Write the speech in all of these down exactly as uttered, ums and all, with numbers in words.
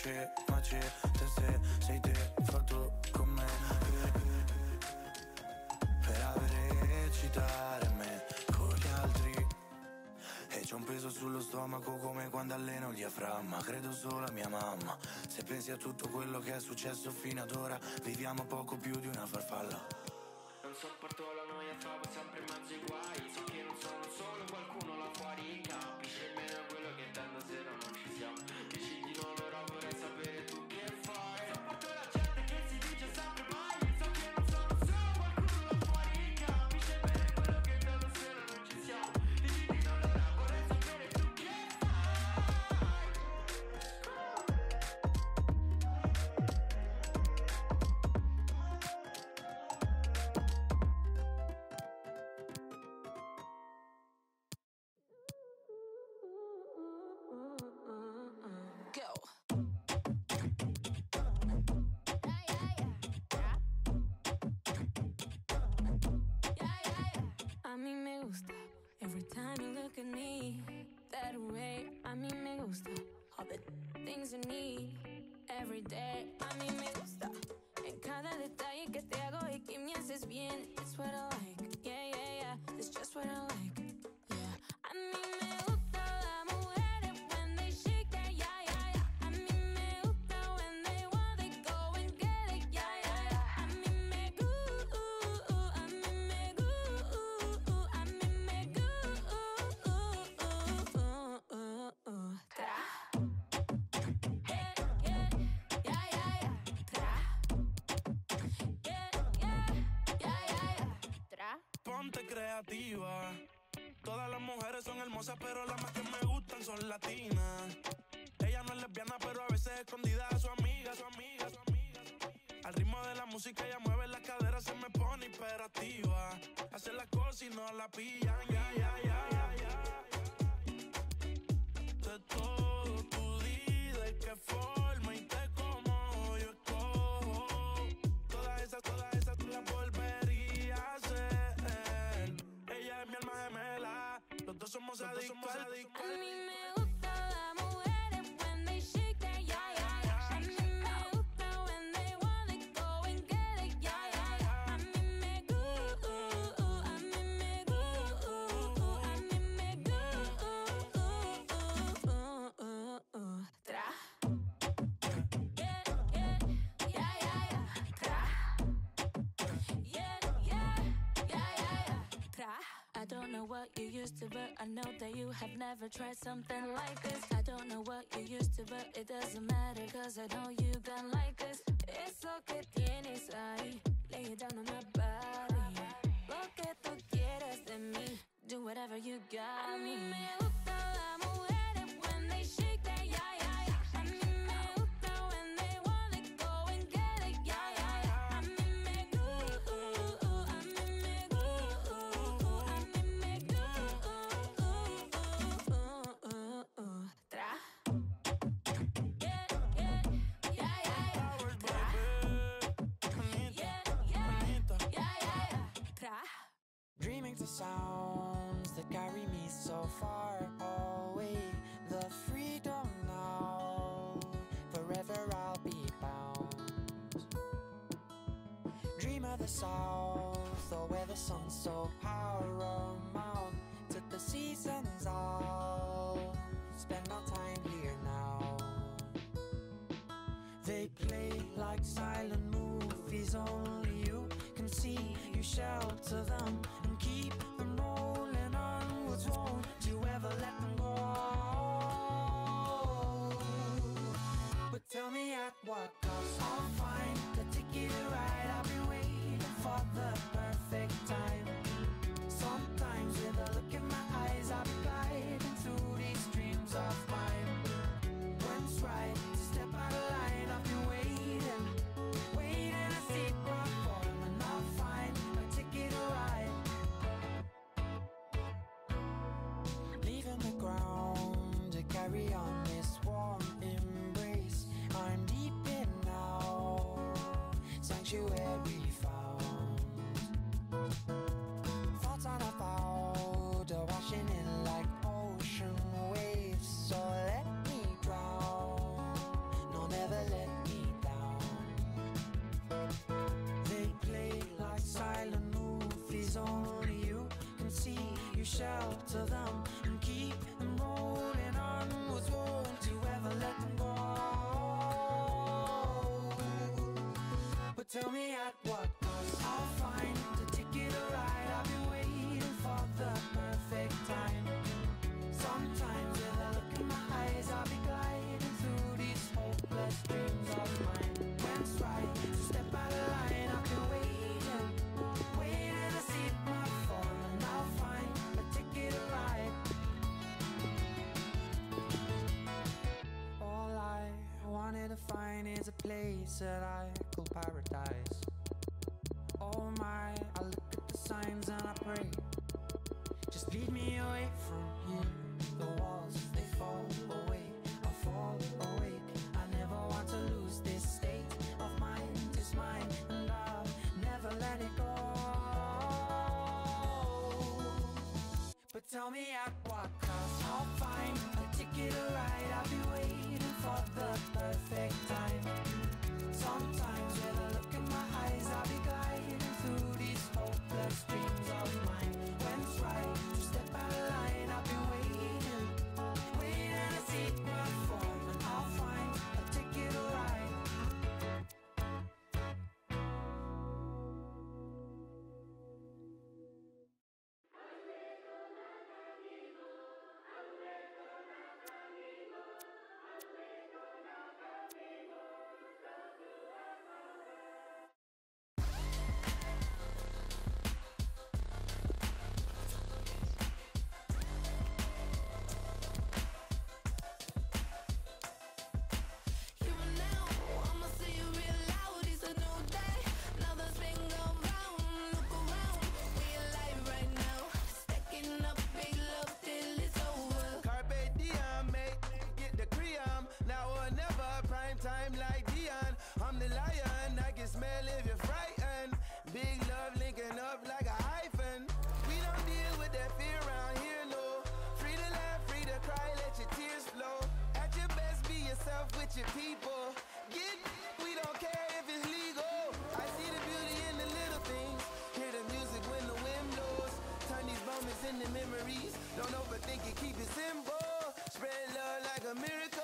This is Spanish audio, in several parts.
c'è, ma c'è, te se sei te, fatto con me. Per avere recitare me con gli altri. E c'ho un peso sullo stomaco come quando alleno il diaframma. Credo solo a mia mamma. Se pensi a tutto quello che è successo fino ad ora, viviamo poco più di una farfalla. Non sopporto la noia, trovo sempre in mezzo ai guai. So che non sono solo qualcuno là fuori. Capisci almeno quello che tanto sera non ci siamo. Dici di no, allora vorrei sapere tu che fai. Sopporto la gente che si dice sempre mai. So che non sono solo qualcuno là fuori. Capisci almeno quello che tanto sera non ci siamo. Dici di no, allora vorrei sapere tu che fai. A mí me gusta every time you look at me that way. A mí me gusta all the things you need every day. A mí me gusta en cada detalle que te hago y que me haces bien. It's what I like, yeah, yeah, yeah. It's just what I like, yeah. A mí me gusta las mujeres when they shake that, yeah, yeah, yeah. A mí me gusta when they want, they go and get it, yeah, yeah, yeah. A mí me gusta, a mí me gusta, a mí me gusta. Tra. Yeah, yeah, yeah, yeah, yeah. Tra. Yeah, yeah, yeah, yeah, yeah. Tra. Ponte creativa. Todas las mujeres son hermosas, pero las más que me gustan son latinas. Ella no es lesbiana, pero a veces escondida a su amiga, su amiga, su amiga, su amiga. Al ritmo de la música ella mueve las caderas, se me pone hiperactiva. Hace las cosas y no la pillan, ya, ya, ya, ya, ya. De todo tú di de qué forma y te como yo escojo. Todas esas, todas esas tú las volverías a hacer. Ella es mi alma gemela, los dos somos adictos. A mí me gusta las mujeres when they shake that, yeah, yeah, yeah. A mí me gusta when they want, they go and get it, yeah, yeah, yeah. A mí me gusta, a mí me gusta, a mí me gusta. Tra. Yeah, yeah, yeah, yeah, yeah. Tra. Yeah, yeah, yeah, yeah, yeah. Tra. I don't know what you used to, but I know that you have never tried something like this. I don't know what you used to, but it doesn't matter, cause I know you got like this. Eso que tienes ahí, lay it down on my body. Lo que tú quieras de mí, do whatever you got. A mí me gusta las mujeres when they shake that, yeah, yeah, yeah. A mí me gusta when they want, they go and get it, yeah, yeah, yeah. A mí me gusta, a mí me gusta, a mí me gusta. Tra. Yeah, yeah, yeah, yeah, yeah. Tra. Yeah, yeah, yeah, yeah, yeah. Tra. Dreaming to sounds that carry me so far away. The freedom now, forever I'll be bound. Dream of the south, or where the sun's so paramount. To the seasons I'll spend my time here now. They play like silent movies, only you can see. You shelter them and keep them rolling onwards. Won't you ever let them go? But tell me at what cost? I'll find the ticket to ride. I've been waiting for the perfect time. Sometimes with a look in my eyes, I'll be gliding through these dreams of mine. When it's right to step out of line, I've been waiting, waiting to see what form, and I'll find a ticket to ride. Leaving the ground to carry on this warm embrace. I'm deep in now, sanctuary found. Thoughts on a powder washing in like ocean waves. So let me drown, no, never shelter them and keep them rolling onwards. Won't you ever let them go? But tell me at what cost? I'll find a ticket to ride. I've been waiting for the perfect time. Sometimes with a look in my eyes, I'll be gliding through these hopeless dreams of mine. When's right to step out of line? I've been waiting, waiting to see my fall, and I'll find a ticket to ride. All I wanted to find is a place that I call paradise. Oh my, I look at the signs and I pray, just lead me away from here. The walls, they fall away, I fall awake. I never want to lose this state of mind. It's mine and I'll never let it go. But tell me at what cost? I'll find a ticket to ride. I'll be waiting for the perfect time. Sometimes with a look in my eyes, I'll be gliding through these hopeless dreams of mine. When's right to step out of line? I've been waiting, waiting to see my form, and I'll find a ticket to ride. Time like Dion, I'm the lion, I can smell if you're frightened. Big love linking up like a hyphen. We don't deal with that fear around here, no. Free to laugh, free to cry, let your tears flow. At your best, be yourself with your people. Get, we don't care if it's legal. I see the beauty in the little things. Hear the music when the wind blows. Turn these moments into memories. Don't overthink it, keep it simple. Spread love like a miracle.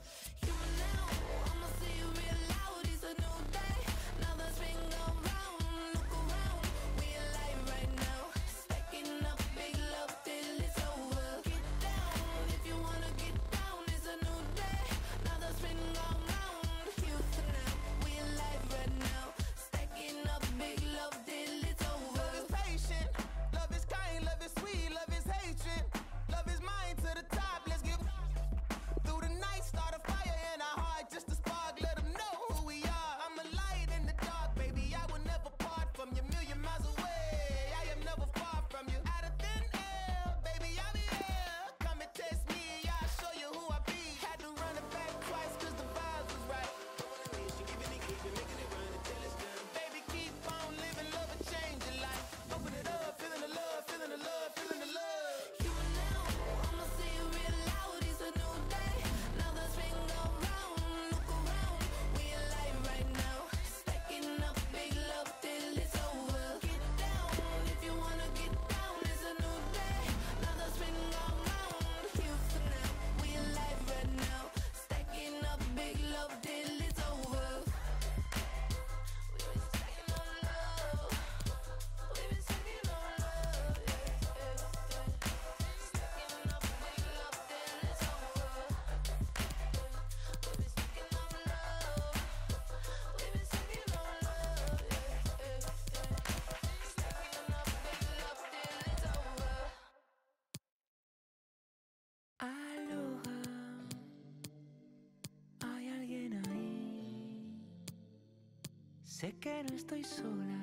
Sé que no estoy sola,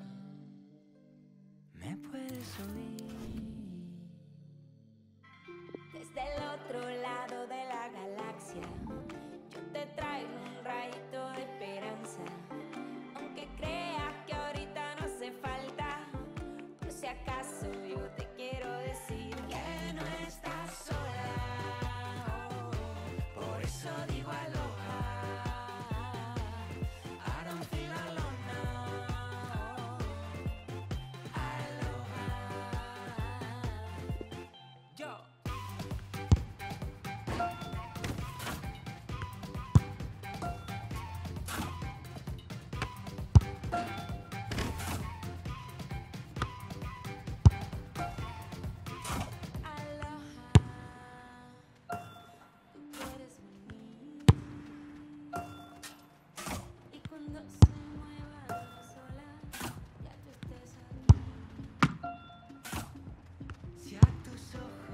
me puedes oír. Desde el otro lado de la galaxia, yo te traigo un rayito de esperanza. Aunque creas que ahorita no hace falta, por si acaso yo te quiero decir que no estás sola. Oh, por eso digo aloha.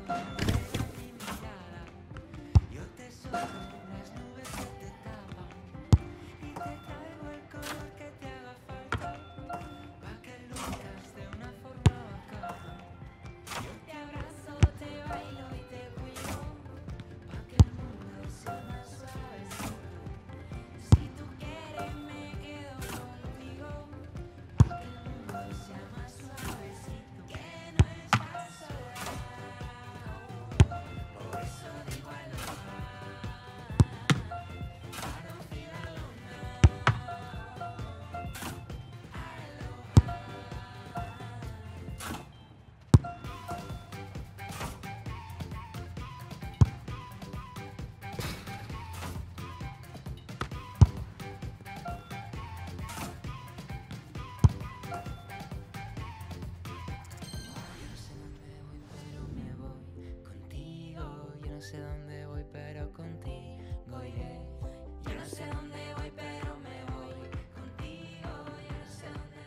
no sé dónde voy, pero contigo iré. Yo no sé dónde voy, pero me voy contigo. Yo no sé dónde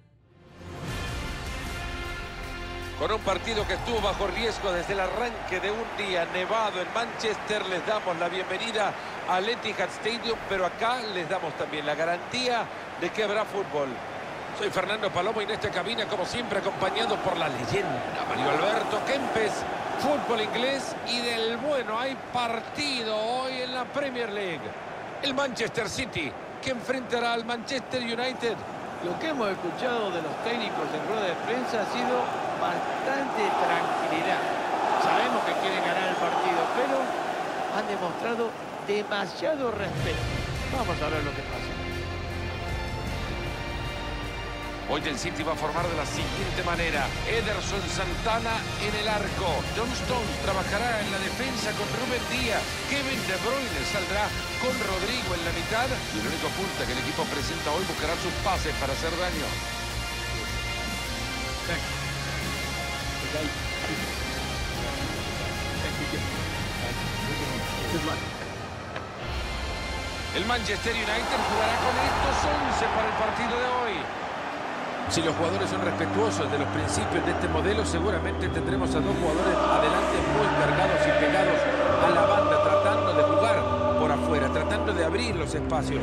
voy. Con un partido que estuvo bajo riesgo desde el arranque de un día nevado en Manchester, les damos la bienvenida al Etihad Stadium, pero acá les damos también la garantía de que habrá fútbol. Soy Fernando Palomo y en esta cabina, como siempre, acompañado por la leyenda Mario Alberto Kempes. Fútbol inglés y del bueno. Hay partido hoy en la Premier League. El Manchester City, que enfrentará al Manchester United. Lo que hemos escuchado de los técnicos en rueda de prensa ha sido bastante tranquilidad. Sabemos que quieren ganar el partido, pero han demostrado demasiado respeto. Vamos a ver lo que pasa. Hoy el City va a formar de la siguiente manera: Ederson Santana en el arco, John Stones trabajará en la defensa con Rúben Díaz, Kevin De Bruyne saldrá con Rodrigo en la mitad y el único punta que el equipo presenta hoy buscará sus pases para hacer daño. El Manchester United jugará con estos once para el partido de hoy. Si los jugadores son respetuosos de los principios de este modelo, seguramente tendremos a dos jugadores adelante muy cargados y pegados a la banda, tratando de jugar por afuera, tratando de abrir los espacios.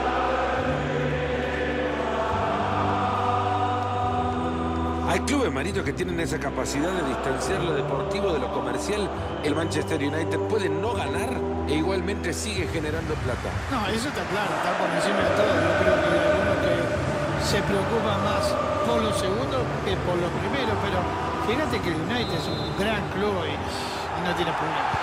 Hay clubes, Marito, que tienen esa capacidad de distanciar lo deportivo de lo comercial. El Manchester United puede no ganar e igualmente sigue generando plata. No, eso está claro, está por encima de todo. Yo creo que hay algunos que se preocupa más por los segundos que por los primeros, pero fíjate que el United es un gran club y, y no tiene problemas.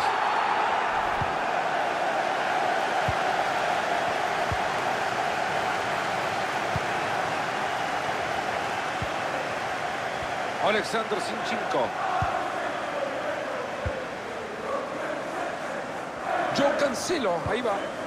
Alexander Zinchenko. Joe Cancelo, ahí va.